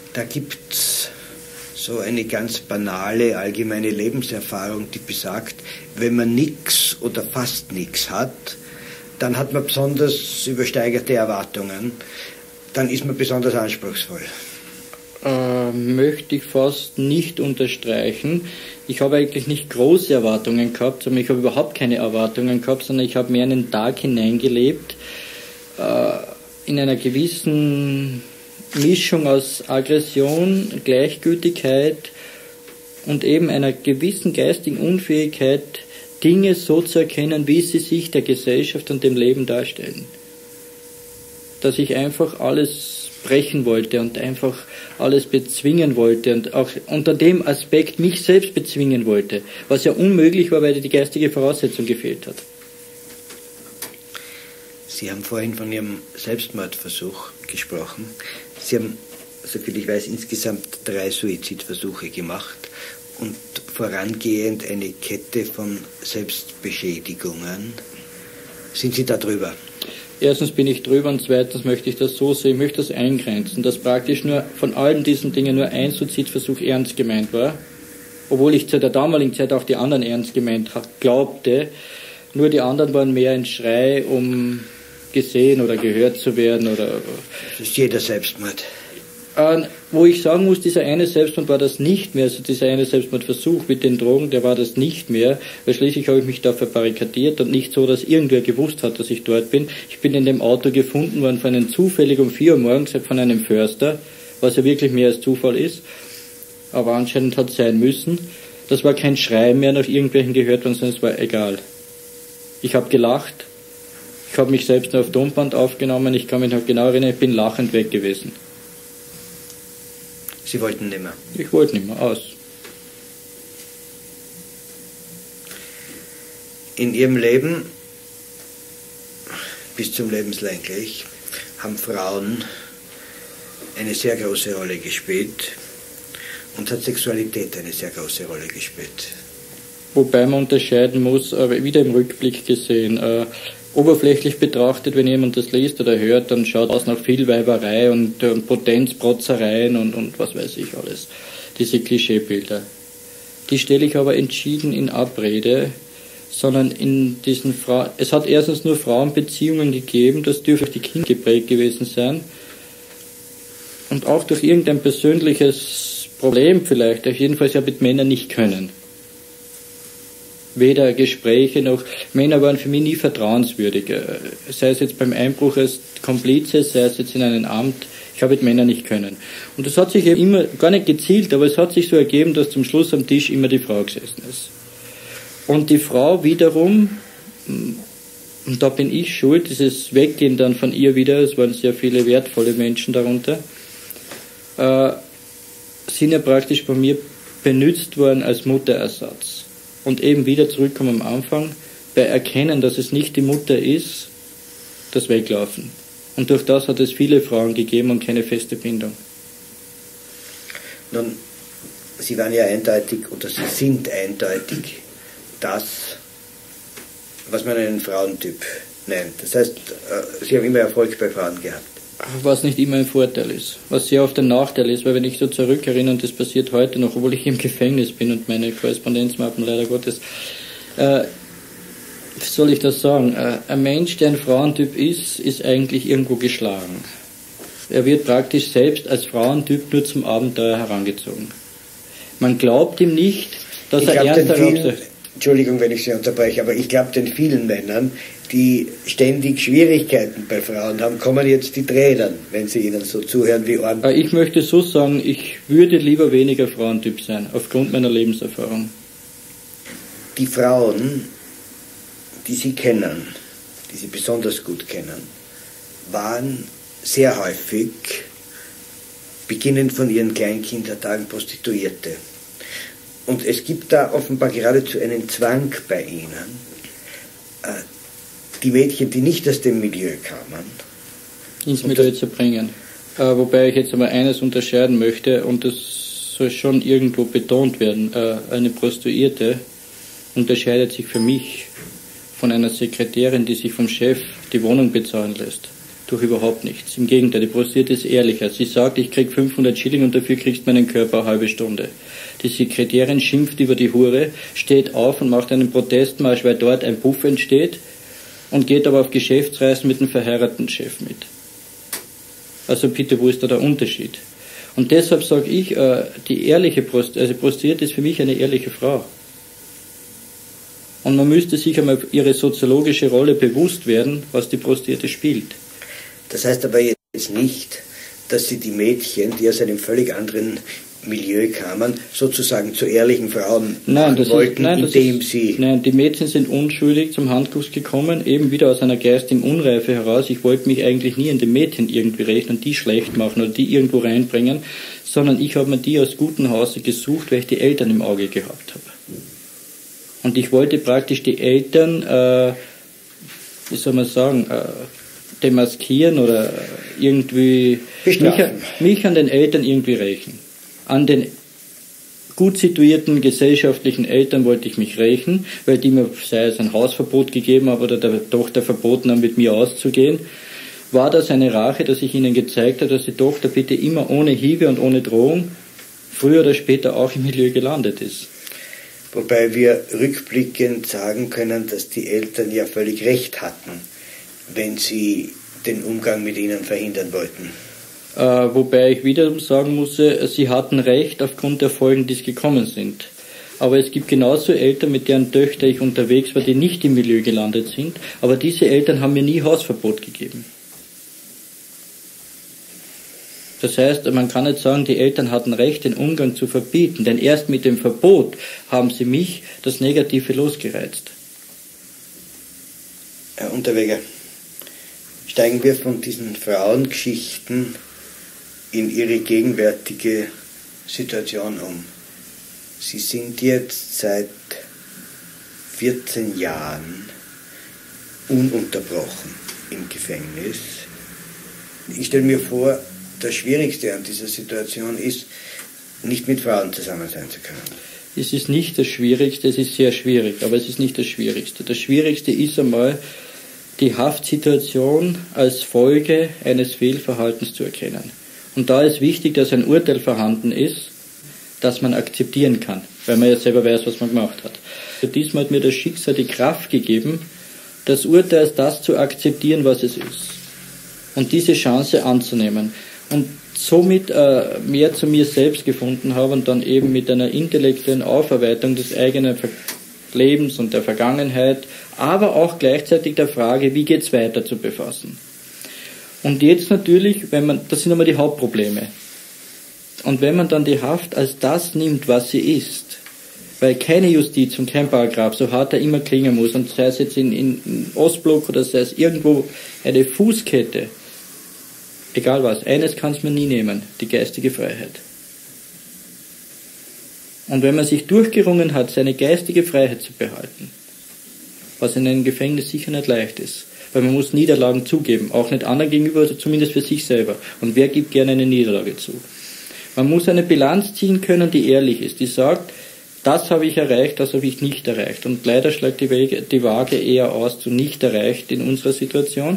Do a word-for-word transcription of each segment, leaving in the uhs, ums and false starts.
Da gibt es so eine ganz banale allgemeine Lebenserfahrung, die besagt, wenn man nichts oder fast nichts hat, dann hat man besonders übersteigerte Erwartungen, dann ist man besonders anspruchsvoll. Äh, möchte ich fast nicht unterstreichen. Ich habe eigentlich nicht große Erwartungen gehabt, sondern ich habe überhaupt keine Erwartungen gehabt, sondern ich habe mehr in den Tag hineingelebt, äh, in einer gewissen Mischung aus Aggression, Gleichgültigkeit und eben einer gewissen geistigen Unfähigkeit, Dinge so zu erkennen, wie sie sich der Gesellschaft und dem Leben darstellen. Dass ich einfach alles brechen wollte und einfach alles bezwingen wollte und auch unter dem Aspekt mich selbst bezwingen wollte, was ja unmöglich war, weil die geistige Voraussetzung gefehlt hat. Sie haben vorhin von Ihrem Selbstmordversuch gesprochen. Sie haben, soviel ich weiß, insgesamt drei Suizidversuche gemacht und vorangehend eine Kette von Selbstbeschädigungen. Sind Sie da drüber? Erstens bin ich drüber und zweitens möchte ich das so sehen, ich möchte das eingrenzen, dass praktisch nur von allen diesen Dingen nur ein Suizidversuch ernst gemeint war, obwohl ich zu der damaligen Zeit auch die anderen ernst gemeint glaubte. Nur die anderen waren mehr ein Schrei, um gesehen oder gehört zu werden. Oder das ist jeder Selbstmord. Äh, wo ich sagen muss, dieser eine Selbstmord war das nicht mehr, also dieser eine Selbstmordversuch mit den Drogen, der war das nicht mehr, weil schließlich habe ich mich da verbarrikadiert und nicht so, dass irgendwer gewusst hat, dass ich dort bin. Ich bin in dem Auto gefunden worden von einem zufällig um vier Uhr morgens von einem Förster, was ja wirklich mehr als Zufall ist, aber anscheinend hat es sein müssen. Das war kein Schrei mehr nach irgendwelchen gehört worden, sondern es war egal. Ich habe gelacht, ich habe mich selbst auf Tonband aufgenommen, ich kann mich noch genau erinnern, ich bin lachend weg gewesen. Sie wollten nicht mehr? Ich wollte nicht mehr, aus. In Ihrem Leben, bis zum Lebenslänglich, haben Frauen eine sehr große Rolle gespielt und hat Sexualität eine sehr große Rolle gespielt. Wobei man unterscheiden muss, aber wieder im Rückblick gesehen, äh, oberflächlich betrachtet, wenn jemand das liest oder hört, dann schaut aus nach viel Weiberei und, und Potenz, Protzereien und, und was weiß ich alles. Diese Klischeebilder. Die stelle ich aber entschieden in Abrede, sondern in diesen Frauen. Es hat erstens nur Frauenbeziehungen gegeben, das dürfte durch die Kinder geprägt gewesen sein. Und auch durch irgendein persönliches Problem vielleicht, auf jeden Fall ja mit Männern nicht können. Weder Gespräche noch, Männer waren für mich nie vertrauenswürdig. Sei es jetzt beim Einbruch als Komplize, sei es jetzt in einem Amt, ich habe mit Männern nicht können. Und das hat sich eben immer, gar nicht gezielt, aber es hat sich so ergeben, dass zum Schluss am Tisch immer die Frau gesessen ist. Und die Frau wiederum, und da bin ich schuld, dieses Weggehen dann von ihr wieder, es waren sehr viele wertvolle Menschen darunter, äh, sind ja praktisch bei mir benutzt worden als Mutterersatz. Und eben wieder zurückkommen am Anfang, bei Erkennen, dass es nicht die Mutter ist, das Weglaufen. Und durch das hat es viele Frauen gegeben und keine feste Bindung. Nun, Sie waren ja eindeutig, oder Sie sind eindeutig das, was man einen Frauentyp nennt. Das heißt, Sie haben immer Erfolg bei Frauen gehabt. Was nicht immer ein Vorteil ist, was sehr oft ein Nachteil ist, weil wenn ich so zurückerinnere, und das passiert heute noch, obwohl ich im Gefängnis bin und meine Korrespondenzmappen leider Gottes, äh, wie soll ich das sagen, äh, ein Mensch, der ein Frauentyp ist, ist eigentlich irgendwo geschlagen. Er wird praktisch selbst als Frauentyp nur zum Abenteuer herangezogen. Man glaubt ihm nicht, dass ich er ernst darauf... Entschuldigung, wenn ich Sie unterbreche, aber ich glaube, den vielen Männern, die ständig Schwierigkeiten bei Frauen haben, kommen jetzt die Tränen, wenn sie ihnen so zuhören wie Ohren. Ich möchte so sagen, ich würde lieber weniger Frauentyp sein, aufgrund meiner Lebenserfahrung. Die Frauen, die Sie kennen, die Sie besonders gut kennen, waren sehr häufig, beginnend von ihren Kleinkindertagen, Prostituierte. Und es gibt da offenbar geradezu einen Zwang bei Ihnen, die Mädchen, die nicht aus dem Milieu kamen, ins Milieu zu bringen. Äh, wobei ich jetzt aber eines unterscheiden möchte, und das soll schon irgendwo betont werden, äh, eine Prostituierte unterscheidet sich für mich von einer Sekretärin, die sich vom Chef die Wohnung bezahlen lässt. durch überhaupt nichts. Im Gegenteil, die Prostituierte ist ehrlicher. Sie sagt, ich krieg fünfhundert Schilling und dafür kriegst du meinen Körper eine halbe Stunde. Die Sekretärin schimpft über die Hure, steht auf und macht einen Protestmarsch, weil dort ein Puff entsteht, und geht aber auf Geschäftsreisen mit einem verheirateten Chef mit. Also bitte, wo ist da der Unterschied? Und deshalb sage ich, äh, die ehrliche Prostituierte, also Prostituierte ist für mich eine ehrliche Frau. Und man müsste sich einmal ihre soziologische Rolle bewusst werden, was die Prostituierte spielt. Das heißt aber jetzt nicht, dass sie die Mädchen, die aus einem völlig anderen Milieu kamen, sozusagen zu ehrlichen Frauen nein, das wollten, ist, nein, das indem ist, sie... Nein, die Mädchen sind unschuldig zum Handkuss gekommen, eben wieder aus einer geistigen Unreife heraus. Ich wollte mich eigentlich nie an den Mädchen irgendwie rechnen, die schlecht machen oder die irgendwo reinbringen, sondern ich habe mir die aus gutem Hause gesucht, weil ich die Eltern im Auge gehabt habe. Und ich wollte praktisch die Eltern, äh, wie soll man sagen, äh, demaskieren oder irgendwie mich, mich an den Eltern irgendwie rächen. An den gut situierten gesellschaftlichen Eltern wollte ich mich rächen, weil die mir, sei es ein Hausverbot gegeben haben oder der Tochter verboten haben, mit mir auszugehen. War das eine Rache, dass ich ihnen gezeigt habe, dass die Tochter bitte immer ohne Hiebe und ohne Drohung früher oder später auch im Milieu gelandet ist. Wobei wir rückblickend sagen können, dass die Eltern ja völlig recht hatten, wenn sie den Umgang mit ihnen verhindern wollten. Äh, wobei ich wiederum sagen muss, sie hatten recht aufgrund der Folgen, die es gekommen sind. Aber es gibt genauso Eltern, mit deren Töchter ich unterwegs war, die nicht im Milieu gelandet sind, aber diese Eltern haben mir nie Hausverbot gegeben. Das heißt, man kann nicht sagen, die Eltern hatten recht, den Umgang zu verbieten, denn erst mit dem Verbot haben sie mich das Negative losgereizt. Herr Unterweger, steigen wir von diesen Frauengeschichten in Ihre gegenwärtige Situation um. Sie sind jetzt seit vierzehn Jahren ununterbrochen im Gefängnis. Ich stelle mir vor, das Schwierigste an dieser Situation ist, nicht mit Frauen zusammen sein zu können. Es ist nicht das Schwierigste, es ist sehr schwierig, aber es ist nicht das Schwierigste. Das Schwierigste ist einmal, die Haftsituation als Folge eines Fehlverhaltens zu erkennen. Und da ist wichtig, dass ein Urteil vorhanden ist, das man akzeptieren kann, weil man ja selber weiß, was man gemacht hat. Und diesmal hat mir das Schicksal die Kraft gegeben, das Urteil als das zu akzeptieren, was es ist. Und diese Chance anzunehmen. Und somit äh, mehr zu mir selbst gefunden habe und dann eben mit einer intellektuellen Aufarbeitung des eigenen Lebens und der Vergangenheit, aber auch gleichzeitig der Frage, wie geht's weiter, zu befassen. Und jetzt natürlich, wenn man, das sind einmal die Hauptprobleme. Und wenn man dann die Haft als das nimmt, was sie ist, weil keine Justiz und kein Paragraph, so hart er immer klingen muss, und sei es jetzt in, in, in Ostblock oder sei es irgendwo eine Fußkette, egal was, eines kann es mir nie nehmen, die geistige Freiheit. Und wenn man sich durchgerungen hat, seine geistige Freiheit zu behalten, was in einem Gefängnis sicher nicht leicht ist, weil man muss Niederlagen zugeben, auch nicht anderen gegenüber, also zumindest für sich selber. Und wer gibt gerne eine Niederlage zu? Man muss eine Bilanz ziehen können, die ehrlich ist, die sagt, das habe ich erreicht, das habe ich nicht erreicht. Und leider schlägt die, Wege, die Waage eher aus zu nicht erreicht in unserer Situation.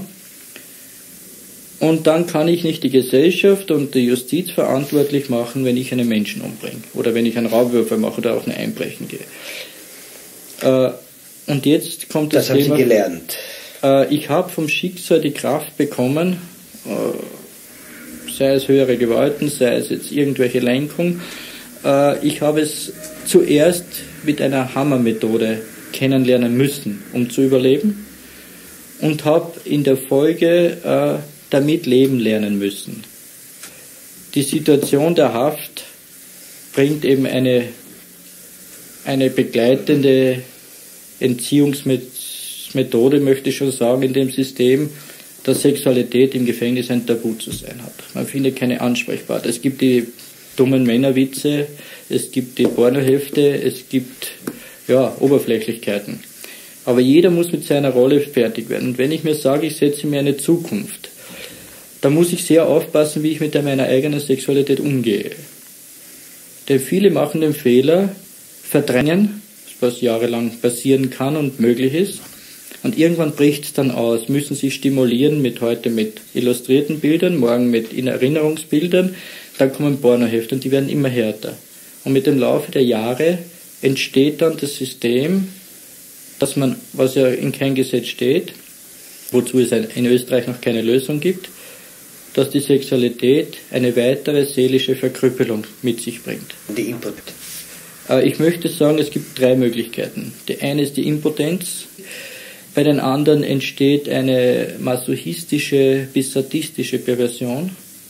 Und dann kann ich nicht die Gesellschaft und die Justiz verantwortlich machen, wenn ich einen Menschen umbringe. Oder wenn ich einen Raubüberfall mache oder auch ein Einbrechen gehe. Äh, und jetzt kommt das, das Thema... Das haben Sie gelernt. Äh, ich habe vom Schicksal die Kraft bekommen, äh, sei es höhere Gewalten, sei es jetzt irgendwelche Lenkung. Äh, ich habe es zuerst mit einer Hammermethode kennenlernen müssen, um zu überleben. Und habe in der Folge... Äh, damit leben lernen müssen. Die Situation der Haft bringt eben eine, eine begleitende Entziehungsmethode, möchte ich schon sagen, in dem System, dass Sexualität im Gefängnis ein Tabu zu sein hat. Man findet keine Ansprechpartner. Es gibt die dummen Männerwitze, es gibt die Pornohefte, es gibt ja, Oberflächlichkeiten. Aber jeder muss mit seiner Rolle fertig werden. Und wenn ich mir sage, ich setze mir eine Zukunft, da muss ich sehr aufpassen, wie ich mit meiner eigenen Sexualität umgehe. Denn viele machen den Fehler, verdrängen, was jahrelang passieren kann und möglich ist, Und irgendwann bricht es dann aus, müssen sie stimulieren mit heute mit illustrierten Bildern, morgen mit Erinnerungsbildern, dann kommen Pornohefte und die werden immer härter. Und mit dem Laufe der Jahre entsteht dann das System, dass man, was ja in keinem Gesetz steht, wozu es in Österreich noch keine Lösung gibt, dass die Sexualität eine weitere seelische Verkrüppelung mit sich bringt. Die Impotenz. Ich möchte sagen, es gibt drei Möglichkeiten. Die eine ist die Impotenz, bei den anderen entsteht eine masochistische bis sadistische Perversion,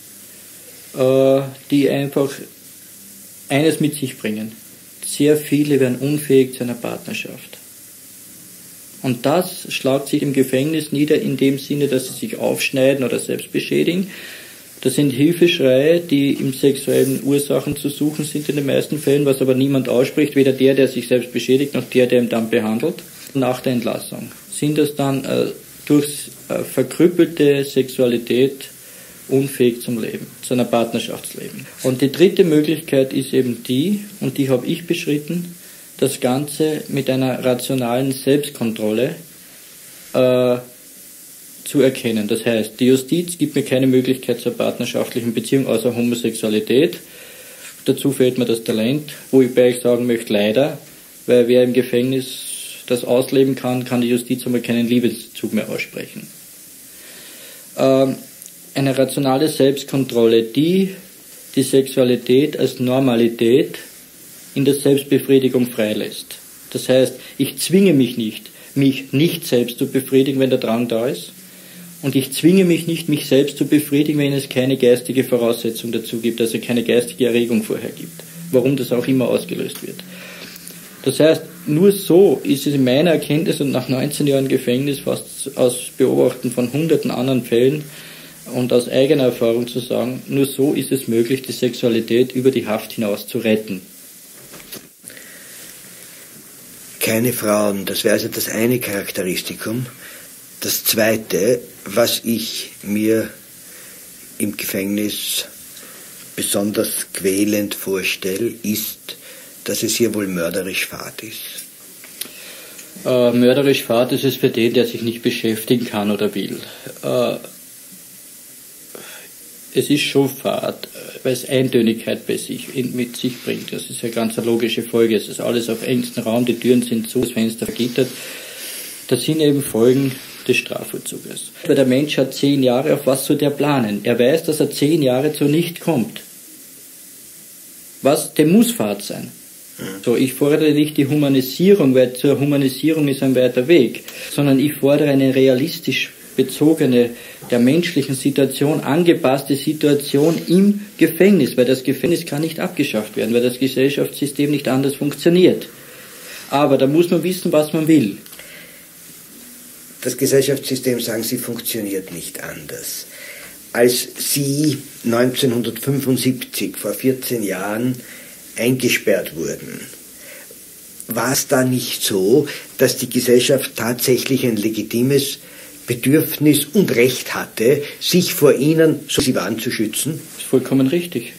die einfach eines mit sich bringen. Sehr viele werden unfähig zu einer Partnerschaft. Und das schlagt sich im Gefängnis nieder in dem Sinne, dass sie sich aufschneiden oder selbst beschädigen. Das sind Hilfeschreie, die im sexuellen Ursachen zu suchen sind in den meisten Fällen, was aber niemand ausspricht, weder der, der sich selbst beschädigt, noch der, der ihn dann behandelt. Nach der Entlassung sind das dann äh, durch äh, verkrüppelte Sexualität unfähig zum Leben, zu einer Partnerschaftsleben. Und die dritte Möglichkeit ist eben die, und die habe ich beschritten, das Ganze mit einer rationalen Selbstkontrolle äh, zu erkennen. Das heißt, die Justiz gibt mir keine Möglichkeit zur partnerschaftlichen Beziehung außer Homosexualität. Dazu fehlt mir das Talent, wobei ich sagen möchte, leider, weil wer im Gefängnis das ausleben kann, kann die Justiz einmal keinen Liebeszug mehr aussprechen. Ähm, eine rationale Selbstkontrolle, die die Sexualität als Normalität in der Selbstbefriedigung freilässt. Das heißt, ich zwinge mich nicht, mich nicht selbst zu befriedigen, wenn der Drang da ist. Und ich zwinge mich nicht, mich selbst zu befriedigen, wenn es keine geistige Voraussetzung dazu gibt, also keine geistige Erregung vorher gibt. Warum das auch immer ausgelöst wird. Das heißt, nur so ist es in meiner Erkenntnis und nach neunzehn Jahren Gefängnis, fast aus Beobachten von hunderten anderen Fällen und aus eigener Erfahrung zu sagen, nur so ist es möglich, die Sexualität über die Haft hinaus zu retten. Keine Frauen, das wäre also das eine Charakteristikum. Das zweite, was ich mir im Gefängnis besonders quälend vorstelle, ist, dass es hier wohl mörderisch fad ist. Äh, mörderisch fad ist es für den, der sich nicht beschäftigen kann oder will. Äh, es ist schon fad, weil es Eintönigkeit bei sich, in, mit sich bringt. Das ist ja ganz eine logische Folge. Es ist alles auf engstem Raum, die Türen sind zu, das Fenster vergittert. Das sind eben Folgen des Strafvollzuges. Weil der Mensch hat zehn Jahre, auf was soll der planen? Er weiß, dass er zehn Jahre zu nicht kommt. Was? Der muss fad sein. So, ich fordere nicht die Humanisierung, weil zur Humanisierung ist ein weiter Weg, sondern ich fordere eine realistisch bezogene, der menschlichen Situation angepasste Situation im Gefängnis, weil das Gefängnis kann nicht abgeschafft werden, weil das Gesellschaftssystem nicht anders funktioniert. Aber da muss man wissen, was man will. Das Gesellschaftssystem, sagen Sie, funktioniert nicht anders. Als Sie neunzehnhundertfünfundsiebzig, vor vierzehn Jahren, eingesperrt wurden, war es da nicht so, dass die Gesellschaft tatsächlich ein legitimes Bedürfnis und Recht hatte, sich vor Ihnen, so Sie waren, zu schützen? Das ist vollkommen richtig.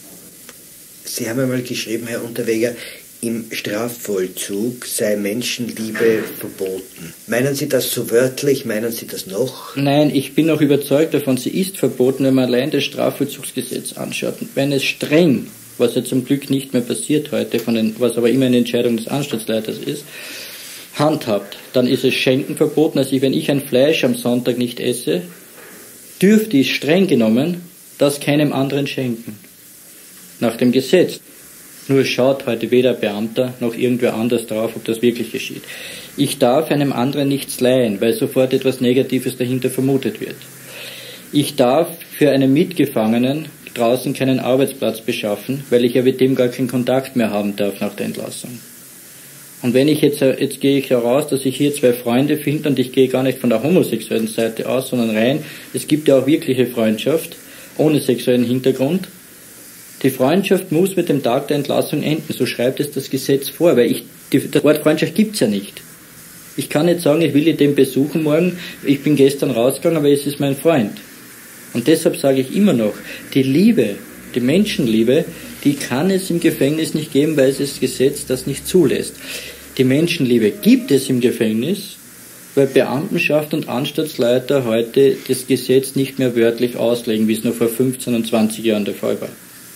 Sie haben einmal geschrieben, Herr Unterweger, im Strafvollzug sei Menschenliebe verboten. Meinen Sie das so wörtlich? Meinen Sie das noch? Nein, ich bin auch überzeugt davon, sie ist verboten, wenn man allein das Strafvollzugsgesetz anschaut. Wenn es streng, was ja zum Glück nicht mehr passiert heute, von den, was aber immer eine Entscheidung des Anstaltsleiters ist, handhabt, dann ist es Schenken verboten. Also wenn ich ein Fleisch am Sonntag nicht esse, dürfte ich streng genommen das keinem anderen schenken. Nach dem Gesetz. Nur schaut heute weder Beamter noch irgendwer anders drauf, ob das wirklich geschieht. Ich darf einem anderen nichts leihen, weil sofort etwas Negatives dahinter vermutet wird. Ich darf für einen Mitgefangenen draußen keinen Arbeitsplatz beschaffen, weil ich ja mit dem gar keinen Kontakt mehr haben darf nach der Entlassung. Und wenn ich jetzt, jetzt gehe ich heraus, dass ich hier zwei Freunde finde und ich gehe gar nicht von der homosexuellen Seite aus, sondern rein, es gibt ja auch wirkliche Freundschaft, ohne sexuellen Hintergrund. Die Freundschaft muss mit dem Tag der Entlassung enden, so schreibt es das Gesetz vor, weil ich, die, das Wort Freundschaft gibt's ja nicht. Ich kann nicht sagen, ich will den besuchen morgen, ich bin gestern rausgegangen, aber es ist mein Freund. Und deshalb sage ich immer noch, die Liebe, die Menschenliebe, die kann es im Gefängnis nicht geben, weil es das Gesetz das nicht zulässt. Die Menschenliebe gibt es im Gefängnis, weil Beamtenschaft und Anstaltsleiter heute das Gesetz nicht mehr wörtlich auslegen, wie es noch vor fünfzehn und zwanzig Jahren der Fall war.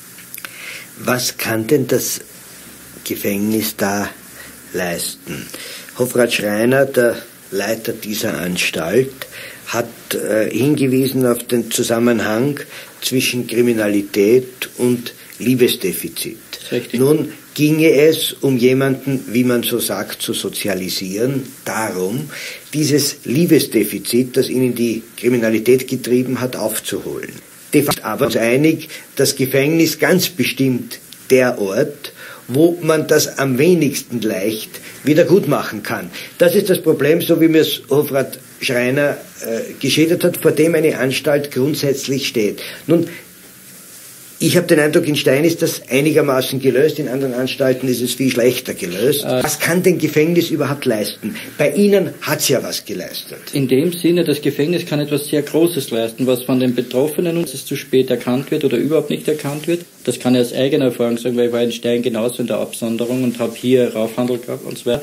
Was kann denn das Gefängnis da leisten? Hofrat Schreiner, der Leiter dieser Anstalt, hat äh, hingewiesen auf den Zusammenhang zwischen Kriminalität und Liebesdefizit. Richtig. Nun ginge es, um jemanden, wie man so sagt, zu sozialisieren, darum, dieses Liebesdefizit, das ihn in die Kriminalität getrieben hat, aufzuholen. De facto aber uns einig, das Gefängnis ganz bestimmt der Ort, wo man das am wenigsten leicht wieder gut machen kann. Das ist das Problem, so wie mir es Hofrat Schreiner äh, geschildert hat, vor dem eine Anstalt grundsätzlich steht. Nun, ich habe den Eindruck, in Stein ist das einigermaßen gelöst, in anderen Anstalten ist es viel schlechter gelöst. Äh, was kann denn Gefängnis überhaupt leisten? Bei Ihnen hat es ja was geleistet. In dem Sinne, das Gefängnis kann etwas sehr Großes leisten, was von den Betroffenen uns zu spät erkannt wird oder überhaupt nicht erkannt wird. Das kann ich aus eigener Erfahrung sagen, weil ich war in Stein genauso in der Absonderung und habe hier Raufhandel gehabt und zwar,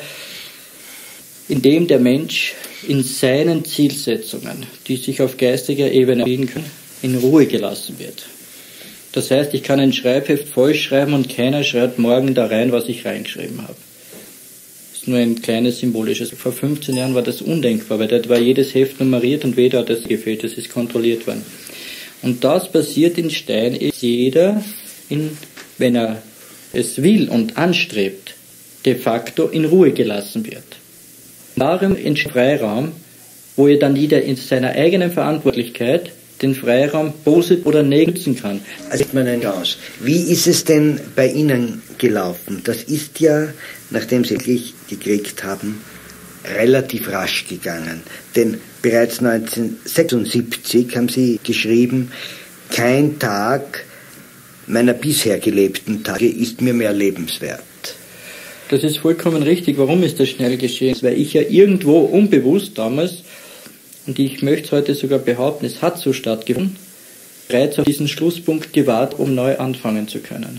indem der Mensch in seinen Zielsetzungen, die sich auf geistiger Ebene bilden können, in Ruhe gelassen wird. Das heißt, ich kann ein Schreibheft vollschreiben und keiner schreibt morgen da rein, was ich reingeschrieben habe. Das ist nur ein kleines symbolisches. Vor fünfzehn Jahren war das undenkbar, weil dort war jedes Heft nummeriert und weder hat es gefehlt, das ist kontrolliert worden. Und das passiert in Stein, ist jeder, in, wenn er es will und anstrebt, de facto in Ruhe gelassen wird. Darum entsteht Freiraum, wo er dann jeder in seiner eigenen Verantwortlichkeit den Freiraum positiv oder negativ nutzen kann. Also sieht man eine Chance. Wie ist es denn bei Ihnen gelaufen? Das ist ja, nachdem Sie wirklich gekriegt haben, relativ rasch gegangen. Denn bereits neunzehnhundertsechsundsiebzig haben Sie geschrieben, kein Tag meiner bisher gelebten Tage ist mir mehr lebenswert. Das ist vollkommen richtig. Warum ist das schnell geschehen? Weil ich ja irgendwo unbewusst damals, und ich möchte es heute sogar behaupten, es hat so stattgefunden, bereits auf diesen Schlusspunkt gewartet, um neu anfangen zu können.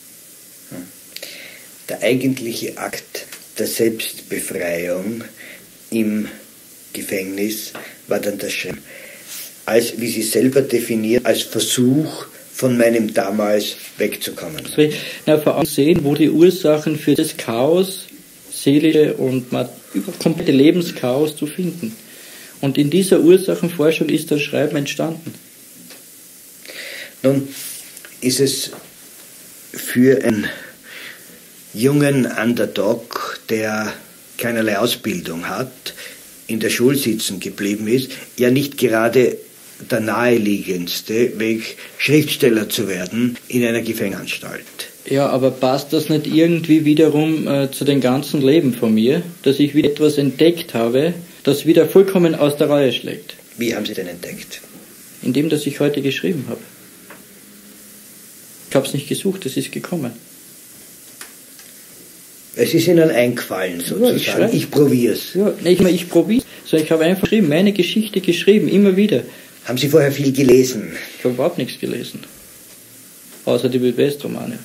Der eigentliche Akt der Selbstbefreiung im Gefängnis war dann das Schreiben, als, wie Sie selber definiert, als Versuch, von meinem damals wegzukommen. Na, vor allem sehen, wo die Ursachen für das Chaos, seelische und komplette Lebenschaos zu finden. Und in dieser Ursachenforschung ist das Schreiben entstanden. Nun ist es für einen jungen Underdog, der keinerlei Ausbildung hat, in der Schule sitzen geblieben ist, ja nicht gerade der naheliegendste Weg, Schriftsteller zu werden in einer Gefängnisanstalt. Ja, aber passt das nicht irgendwie wiederum äh, zu dem ganzen Leben von mir, dass ich wieder etwas entdeckt habe, das wieder vollkommen aus der Reihe schlägt? Wie haben Sie denn entdeckt? Indem, dass ich heute geschrieben habe. Ich habe es nicht gesucht, es ist gekommen. Es ist Ihnen eingefallen, sozusagen. Ja, ich ich probiere es. Ja, nicht mehr ich probiere es, sondern ich habe einfach geschrieben, meine Geschichte geschrieben, immer wieder. Haben Sie vorher viel gelesen? Ich habe überhaupt nichts gelesen. Außer die Wildwest-Romane.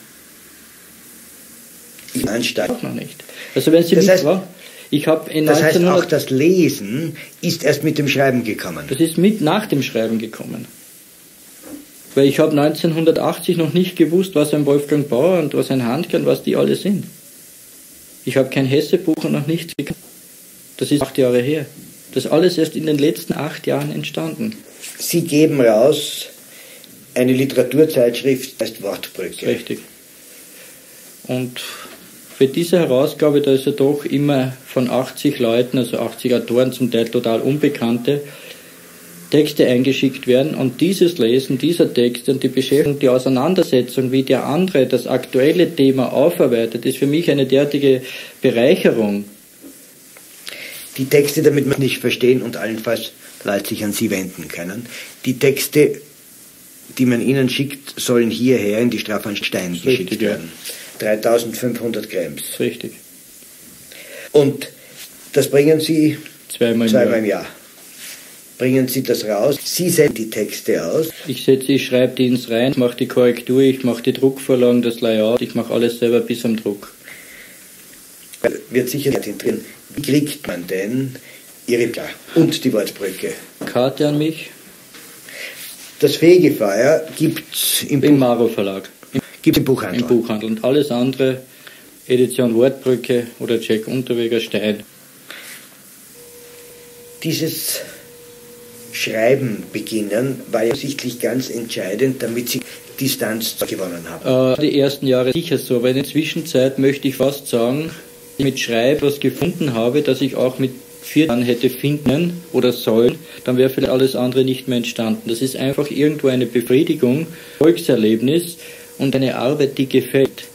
Ich Anstalt. Auch noch nicht. Also wenn Sie das nicht heißt, war, ich habe in das heißt, auch das Lesen ist erst mit dem Schreiben gekommen. Das ist mit nach dem Schreiben gekommen. Weil ich habe neunzehnhundertachtzig noch nicht gewusst, was ein Wolfgang Bauer und was ein Handke und was die alle sind. Ich habe kein Hessebuch und noch nichts gekannt. Das ist acht Jahre her. Das ist alles erst in den letzten acht Jahren entstanden. Sie geben raus eine Literaturzeitschrift, das heißt Wortbrücke. Richtig. Und für diese Herausgabe, da ist ja doch immer von achtzig Leuten, also achtzig Autoren, zum Teil total Unbekannte, Texte eingeschickt werden. Und dieses Lesen dieser Texte und die Beschäftigung, die Auseinandersetzung, wie der andere das aktuelle Thema aufarbeitet, ist für mich eine derartige Bereicherung. Die Texte, damit man nicht verstehen und allenfalls Leute sich an Sie wenden können, die Texte, die man Ihnen schickt, sollen hierher in die Strafanstalt Stein geschickt Richtig, werden. Ja. dreitausendfünfhundert Grams. Richtig. Und das bringen Sie zweimal im, zweimal Jahr. im Jahr. Bringen Sie das raus. Sie senden die Texte aus. Ich setze, ich schreibe die ins rein, mache die Korrektur, ich mache die Druckvorlagen, das Layout, ich mache alles selber bis zum Druck. Wird sicher nicht interessieren, wie kriegt man denn Ihre klar. Und die Wortbrücke. Karte an mich. Das Fegefeuer gibt es im, Im Maro Verlag. Gibt's im Buchhandel. Im Buchhandel. Und alles andere, Edition Wortbrücke oder Jack Unterweger Stein. Dieses Schreiben beginnen war ja sichtlich ganz entscheidend, damit Sie Distanz gewonnen haben. Äh, die ersten Jahre sicher so, aber in der Zwischenzeit möchte ich fast sagen, dass ich mit Schreiben was gefunden habe, dass ich auch mit vier Jahren hätte finden oder sollen, dann wäre vielleicht alles andere nicht mehr entstanden. Das ist einfach irgendwo eine Befriedigung, Volkserlebnis und eine Arbeit, die gefällt.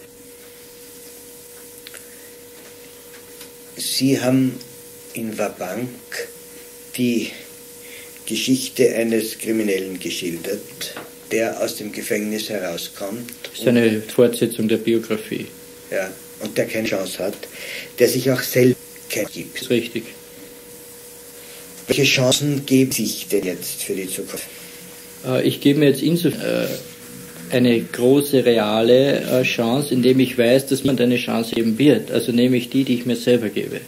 Sie haben in Wabank die Geschichte eines Kriminellen geschildert, der aus dem Gefängnis herauskommt. Das ist eine Fortsetzung der Biografie. Ja, und der keine Chance hat, der sich auch selbst gibt. Das ist richtig. Welche Chancen geben sich denn jetzt für die Zukunft? Ich gebe mir jetzt insofern eine große reale Chance, indem ich weiß, dass man eine Chance geben wird. Also nehme ich die, die ich mir selber gebe.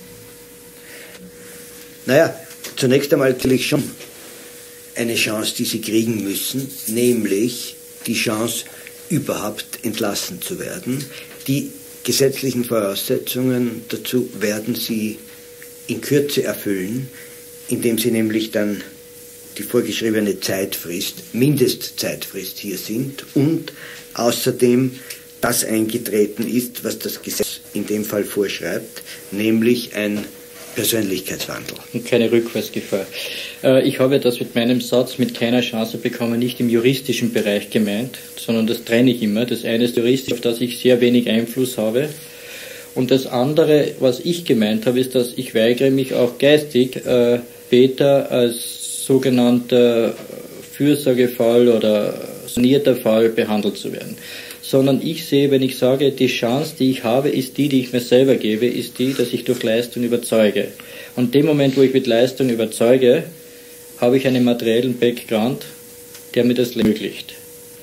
Naja, zunächst einmal natürlich schon eine Chance, die Sie kriegen müssen, nämlich die Chance, überhaupt entlassen zu werden. Die gesetzlichen Voraussetzungen dazu werden Sie in Kürze erfüllen, indem Sie nämlich dann die vorgeschriebene Zeitfrist, Mindestzeitfrist hier sind und außerdem das eingetreten ist, was das Gesetz in dem Fall vorschreibt, nämlich ein Persönlichkeitswandel. Und keine Rückfallsgefahr. Ich habe das mit meinem Satz mit keiner Chance bekommen nicht im juristischen Bereich gemeint, sondern das trenne ich immer. Das eine ist juristisch, auf das ich sehr wenig Einfluss habe. Und das andere, was ich gemeint habe, ist, dass ich weigere mich auch geistig äh, später als sogenannter Fürsorgefall oder sanierter Fall behandelt zu werden. Sondern ich sehe, wenn ich sage, die Chance, die ich habe, ist die, die ich mir selber gebe, ist die, dass ich durch Leistung überzeuge. Und dem Moment, wo ich mit Leistung überzeuge, habe ich einen materiellen Background, der mir das ermöglicht.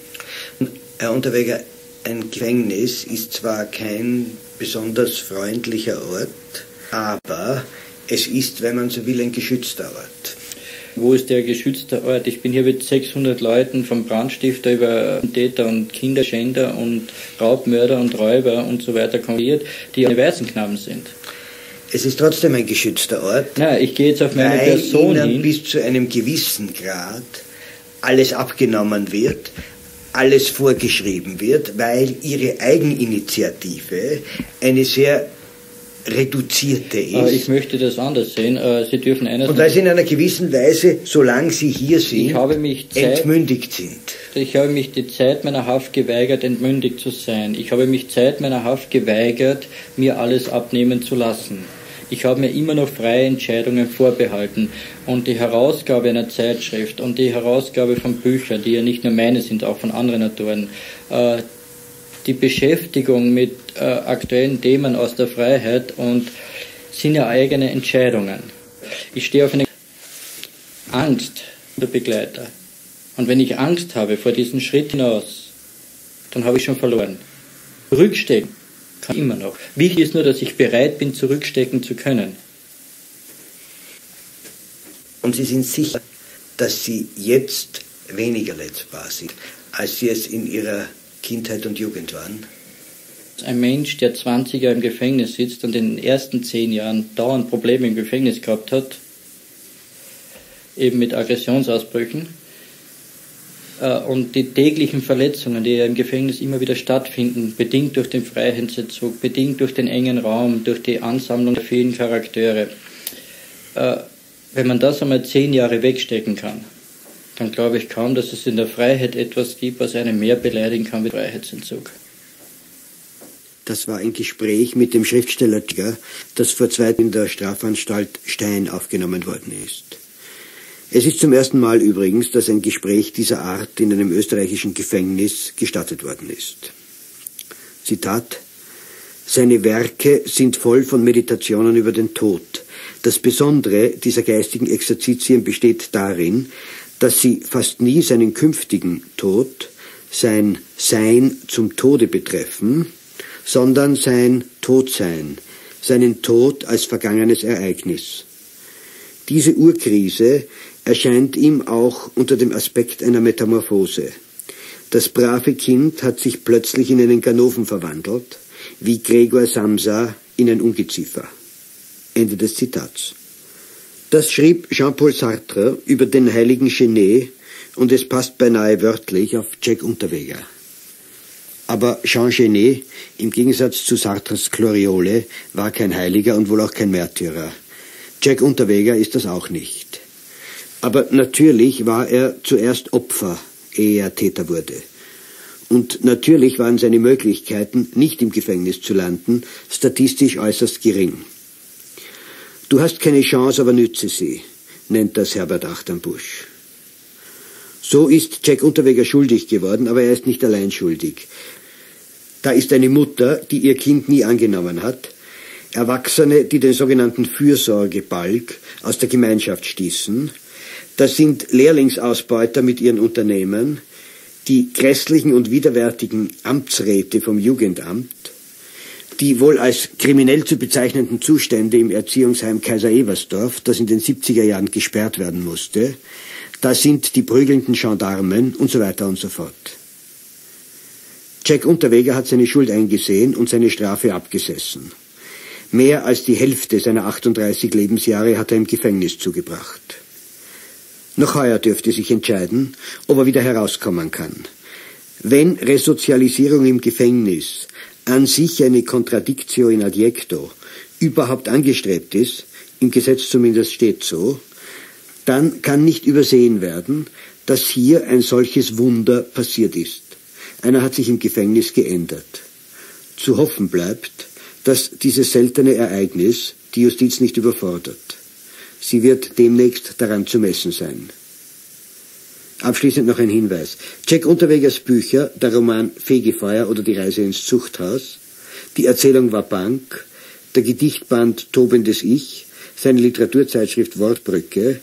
Herr Unterweger, ein Gefängnis ist zwar kein besonders freundlicher Ort, aber es ist, wenn man so will, ein geschützter Ort. Wo ist der geschützte Ort? Ich bin hier mit sechshundert Leuten, vom Brandstifter über Täter und Kinderschänder und Raubmörder und Räuber und so weiter konfrontiert, die alle Waisenknaben sind. Es ist trotzdem ein geschützter Ort. Nein, ich gehe jetzt auf meine weil Person Ihnen hin. Bis zu einem gewissen Grad alles abgenommen wird, alles vorgeschrieben wird, weil Ihre Eigeninitiative eine sehr reduzierte ist. Aber ich möchte das anders sehen. Sie dürfen eines. Und weil Sie in einer gewissen Weise, solange Sie hier sind, ich habe mich Zeit, entmündigt sind. Ich habe mich die Zeit meiner Haft geweigert, entmündigt zu sein. Ich habe mich Zeit meiner Haft geweigert, mir alles abnehmen zu lassen. Ich habe mir immer noch freie Entscheidungen vorbehalten. Und die Herausgabe einer Zeitschrift und die Herausgabe von Büchern, die ja nicht nur meine sind, auch von anderen Autoren, äh, die Beschäftigung mit äh, aktuellen Themen aus der Freiheit und sind ja eigene Entscheidungen. Ich stehe auf eine Angst der Begleiter. Und wenn ich Angst habe vor diesem Schritt hinaus, dann habe ich schon verloren. Zurückstecken kann ich immer noch. Wichtig ist nur, dass ich bereit bin, zurückstecken zu können. Und Sie sind sicher, dass Sie jetzt weniger letztbar sind, als Sie es in Ihrer Kindheit und Jugend waren? Ein Mensch, der zwanzig Jahre im Gefängnis sitzt und in den ersten zehn Jahren dauernd Probleme im Gefängnis gehabt hat, eben mit Aggressionsausbrüchen, äh, und die täglichen Verletzungen, die ja im Gefängnis immer wieder stattfinden, bedingt durch den Freiheitsentzug, bedingt durch den engen Raum, durch die Ansammlung der vielen Charaktere, äh, wenn man das einmal zehn Jahre wegstecken kann, dann glaube ich kaum, dass es in der Freiheit etwas gibt, was einen mehr beleidigen kann wie Freiheitsentzug. Das war ein Gespräch mit dem Schriftsteller Tiger, das vor zwei Jahren in der Strafanstalt Stein aufgenommen worden ist. Es ist zum ersten Mal übrigens, dass ein Gespräch dieser Art in einem österreichischen Gefängnis gestattet worden ist. Zitat: Seine Werke sind voll von Meditationen über den Tod. Das Besondere dieser geistigen Exerzitien besteht darin, dass sie fast nie seinen künftigen Tod, sein Sein zum Tode betreffen, sondern sein Todsein, seinen Tod als vergangenes Ereignis. Diese Urkrise erscheint ihm auch unter dem Aspekt einer Metamorphose. Das brave Kind hat sich plötzlich in einen Ganoven verwandelt, wie Gregor Samsa in ein Ungeziefer. Ende des Zitats. Das schrieb Jean-Paul Sartre über den heiligen Genet und es passt beinahe wörtlich auf Jack Unterweger. Aber Jean Genet, im Gegensatz zu Sartres Gloriole, war kein Heiliger und wohl auch kein Märtyrer. Jack Unterweger ist das auch nicht. Aber natürlich war er zuerst Opfer, ehe er Täter wurde. Und natürlich waren seine Möglichkeiten, nicht im Gefängnis zu landen, statistisch äußerst gering. Du hast keine Chance, aber nütze sie, nennt das Herbert Achternbusch. So ist Jack Unterweger schuldig geworden, aber er ist nicht allein schuldig. Da ist eine Mutter, die ihr Kind nie angenommen hat, Erwachsene, die den sogenannten Fürsorgebalg aus der Gemeinschaft stießen, das sind Lehrlingsausbeuter mit ihren Unternehmen, die grässlichen und widerwärtigen Amtsräte vom Jugendamt, die wohl als kriminell zu bezeichnenden Zustände im Erziehungsheim Kaiser Ebersdorf, das in den siebziger Jahren gesperrt werden musste, da sind die prügelnden Gendarmen und so weiter und so fort. Jack Unterweger hat seine Schuld eingesehen und seine Strafe abgesessen. Mehr als die Hälfte seiner achtunddreißig Lebensjahre hat er im Gefängnis zugebracht. Noch heuer dürfte sich entscheiden, ob er wieder herauskommen kann. Wenn Resozialisierung im Gefängnis an sich eine Contradictio in adjecto überhaupt angestrebt ist, im Gesetz zumindest steht so, dann kann nicht übersehen werden, dass hier ein solches Wunder passiert ist. Einer hat sich im Gefängnis geändert. Zu hoffen bleibt, dass dieses seltene Ereignis die Justiz nicht überfordert. Sie wird demnächst daran zu messen sein. Abschließend noch ein Hinweis. Jack Unterwegers Bücher, der Roman Fegefeuer oder Die Reise ins Zuchthaus, die Erzählung war Bank, der Gedichtband Tobendes Ich, seine Literaturzeitschrift Wortbrücke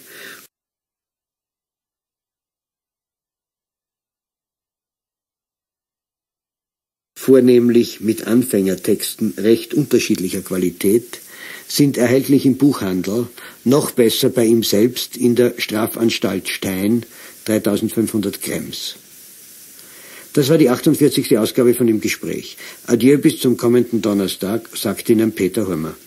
vornehmlich mit Anfängertexten recht unterschiedlicher Qualität, sind erhältlich im Buchhandel, noch besser bei ihm selbst in der Strafanstalt Stein, dreitausendfünfhundert Krems. Das war die achtundvierzigste Ausgabe von Im Gespräch. Adieu bis zum kommenden Donnerstag, sagt Ihnen Peter Hurmer.